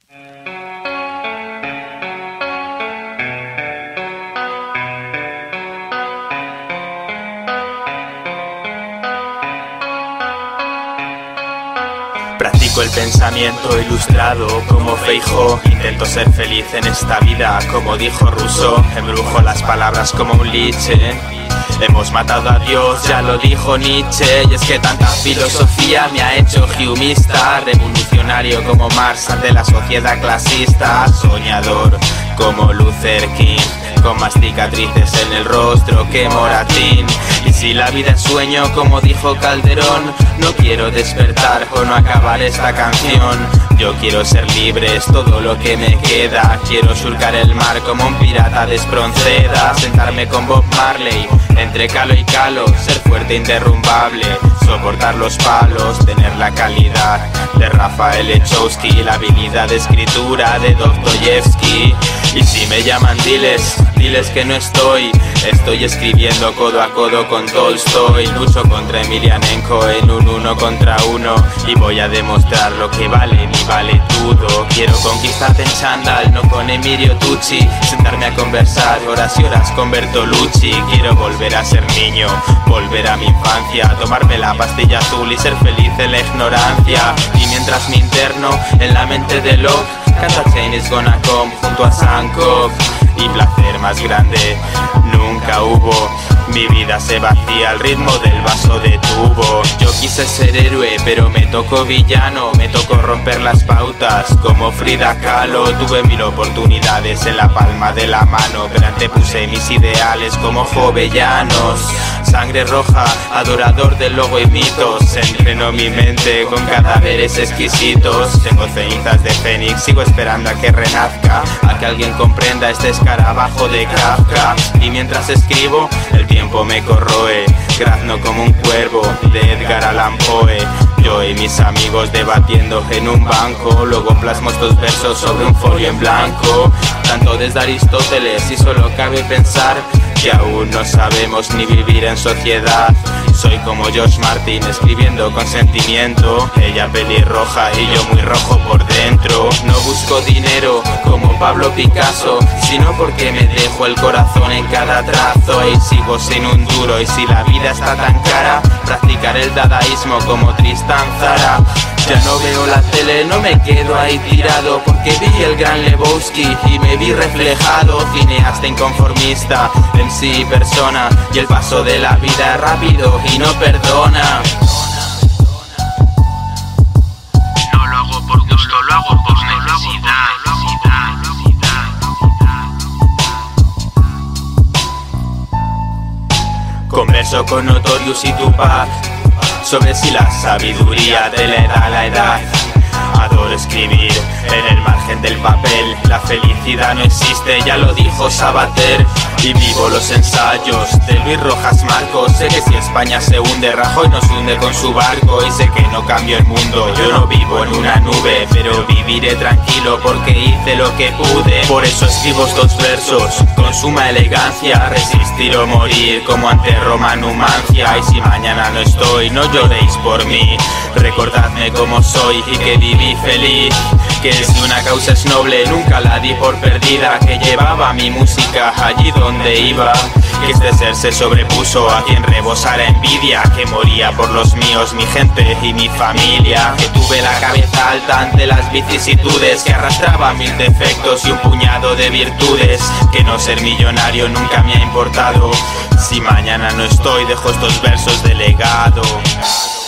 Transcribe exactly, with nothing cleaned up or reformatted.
Practico el pensamiento ilustrado como Feijóo. Intento ser feliz en esta vida como dijo Rousseau. Embrujo las palabras como un liche. Hemos matado a Dios, ya lo dijo Nietzsche. Y es que tanta filosofía me ha hecho humanista. Revolucionario como Marx ante la sociedad clasista. Soñador como Luther King, con más cicatrices en el rostro que Moratín. Y si la vida es sueño, como dijo Calderón, no quiero despertar o no acabar esta canción. Yo quiero ser libre, es todo lo que me queda. Quiero surcar el mar como un pirata de Espronceda. Sentarme con Bob Marley, entre calo y calo. Ser fuerte e interrumbable, soportar los palos. Tener la calidad de Rafael Lechowski, la habilidad de escritura de Dostoyevsky. Y si me llaman diles, diles que no estoy. Estoy escribiendo codo a codo con Tolstoy. Lucho contra Emelianenko en un uno contra uno. Y voy a demostrar lo que vale mi valetudo. Quiero conquistarte en chándal, no con Emilio Tucci. Sentarme a conversar horas y horas con Bertolucci. Quiero volver a ser niño, volver a mi infancia. Tomarme la pastilla azul y ser feliz en la ignorancia. Y mientras me interno en la mente de Locke, canta Chain is Gonna Come junto a Sankoff. Y placer más grande nunca hubo. Mi vida se vacía al ritmo del vaso de tubo. Yo quise ser héroe, pero me tocó villano. Me tocó romper las pautas como Frida Kahlo. Tuve mil oportunidades en la palma de la mano, pero antepuse mis ideales como jovellanos. Sangre roja, adorador del logo y mitos. Entreno mi mente con cadáveres exquisitos. Tengo cenizas de fénix, sigo esperando a que renazca, a que alguien comprenda este escarabajo de Kafka. Y mientras escribo, el tiempo me corroe, grazno como un cuervo de Edgar Allan Poe. Yo y mis amigos debatiendo en un banco, luego plasmo estos versos sobre un folio en blanco. Tanto desde Aristóteles y solo cabe pensar que aún no sabemos ni vivir en sociedad. Soy como George Martin escribiendo con sentimiento. Ella pelirroja y yo muy rojo por dentro. No busco dinero como Pablo Picasso, sino porque me dejo el corazón en cada trazo. Y sigo sin un duro, y si la vida está tan cara, practicar el dadaísmo como Tristan Zara. Ya no veo la tele, no me quedo ahí tirado, porque vi el gran Lebowski y me vi reflejado. Cineasta inconformista, M C y persona, y el paso de la vida es rápido y no perdona. No lo hago por gusto, lo hago por necesidad. Converso con Notorious y Tupac sobre si la sabiduría te le da la edad. Adoro escribir en el margen del papel. La felicidad no existe, ya lo dijo Sabater. Y vivo los ensayos de Luis Rojas Marcos. Sé que si España se hunde, Rajoy nos hunde con su barco. Y sé que no cambio el mundo, yo no vivo en una nube, pero viviré tranquilo porque hice lo que pude. Por eso escribo estos versos con suma elegancia. Resistir o morir como ante Roma Numancia. Y si mañana no estoy, no lloréis por mí. Recordadme como soy y que viví feliz. Que si una causa es noble, nunca la di por perdida. Que llevaba mi música allí donde iba. Que este ser se sobrepuso a quien rebosara envidia. Que moría por los míos, mi gente y mi familia. Que tuve la cabeza alta ante las vicisitudes. Que arrastraba mil defectos y un puñado de virtudes. Que no ser millonario nunca me ha importado. Si mañana no estoy, dejo estos versos de legado.